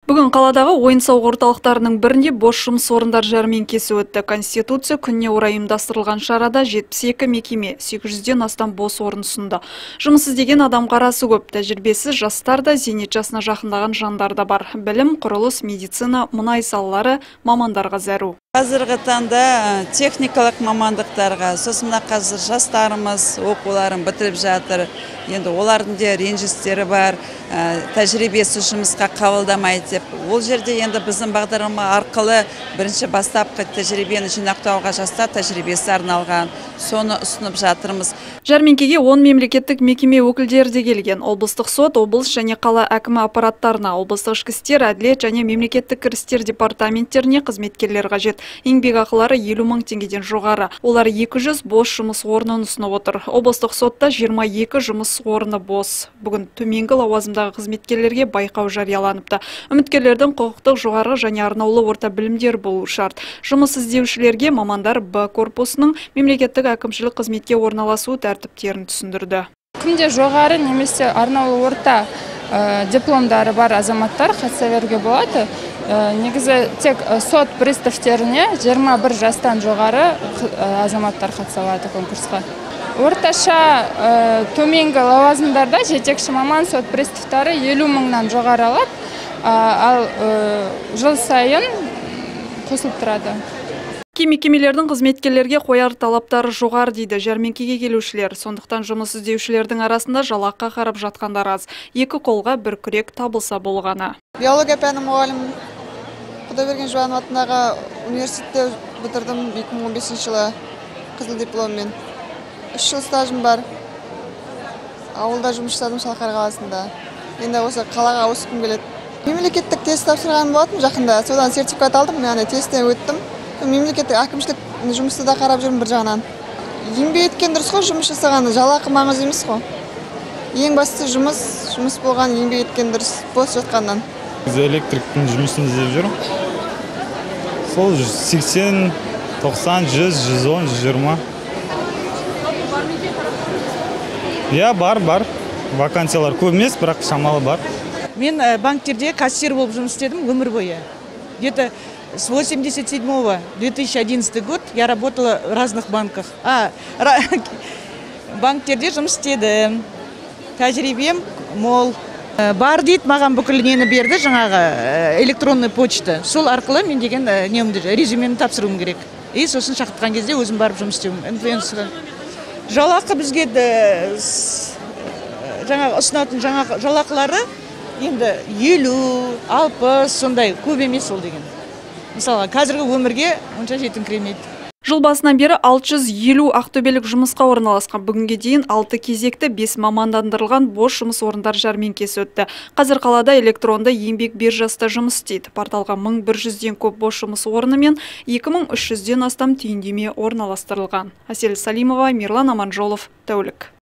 Бүгін қаладағы ойын-сауық орталықтарының бірінде бос жұмыс орындар жәрмеңкесі өтті. Конституция күніне орай ұйымдастырылған шарада 72 мекеме, 800-ден астам бос орын ұсынды. Жұмыс іздеген адам қарасы көп, тәжірибесіз жастар да, зейнет жасына жақындаған жандар да бар. Білім, құрылыс, медицина, мұнай салалары мамандарға зәру. Қазіргі таңда техникалық мамандықтарға, сосын қазір жастарымыз оқуларын бітіріп жатыр. Енді олардың де ренжістері бар, тәжірибесі жұмысқа қабылдамайды деп. Ол жерде енді біздің бағдарлама арқылы бірінші бастапқы тәжірибені жинақтауға жастар тәжірибесі арналған. Соны ұсынып жатырмыз. Жәрмеңкеге 10 мемлекеттік мекеме өкілдері де келген. Облыстық сот, облыс және қала әкімі аппараттарына, облыстық ішкі істер, әділет және мемлекеттік кірістер департаменттеріне қызметкерлер қажет. Еңбек ақылары 50 мың теңгеден жоғары. Олар 200 бос жұмыс орнын ұсынып отыр. Облыстық сотта 22 жұмыс орны бос. Бүгін төменгі лауазымдағы қызметкерлерге байқау жарияланыпты. Үміткерлердің құқықтық жоғары және арнаулы орта білімдер болу шарт. Жұмыс іздеушілерге мамандар Б корпусының мемлекеттік әкімшілік қызметке орналасу тәртіптерін түсіндірді. Кімде жоғары немесе арнаулы орта дипломдары бар азаматтар қатыса беруге болады. Негізі тек сот приставтеріне 21 жастан жоғары азаматтар қатыса алады конкурсқа. Орташа төменгі лауазымдарда жетекші маман сот приставтары 50 мыңнан жоғары алады, ал жыл сайын қосылып тұрады. Кей мекемелердің қызметкерлерге қояр талаптары жоғары дейді жәрмеңкеге келушілер. Сондықтан жұмыс іздеушілердің арасында жалаққа қарап жатқандар аз. Екі қолға бір күрек табылса болғаны. Биология пәні мұғалім Құдайберген Жұбанов атындағы университетте бітірдім 2015 жылы қызыл дипломмен. 3 жыл стажым бар. Ауылда жұмыс жасадым Шалқар қаласында. Енді осы қалаға ауысқым келеді. Мемлекеттік тест тапсырғаным болатын жақында. Содан сертификат алдым, яғни тесттен өттім. Мемлекеттік әкімшілік жұмысты да қарап жүрмін бір жағынан. Еңбек еткен дұрыс қой, жұмыс жасағаны, жалақы маңызды емес қой. Ең бастысы жұмыс болған, еңбек еткен дұрыс бос жатқаннан. Электриктің жұмысын іздеп жүрмін. Сол 80, 90, 100, 110, 120. Я, бар. Вакансиялар көп емес, бірақ шамалы бар. Мен банктерде кассир болып жұмыс істедім өмір бойы. Где-то с 87-го 2011 год я работала в разных банках. Банктерде жұмыс істедім. Тәжірибем мол. Бар дейді, маған бүкіл нені берді, жаңағы электронный почта. Сол арқылы мен деген резюмені тапсыруым керек. И сосын шақыртқан кезде өзім барып жұмыс істеуім. Жалақы бізге жаңағы ұсынатын жалақылары енді 50, 60 сондай көп емес ол деген. Мысалы, қазіргі өмірге онша жетіңкіремейді. Жыл басынан бері 650 ақтөбелік жұмысқа орналасқан. Бүгінге дейін 6 кезекті 5 мамандандырылған бос жұмыс орындар жәрмеңкесі өтті. Қазір қалада электронды еңбек биржасында жұмыс істейді. Порталға 1100-ден көп бос жұмыс орны мен 2300-ден астам түйіндеме орналастырылған. Әсел Салимова, Мирлан Аманжолов, Тәулік.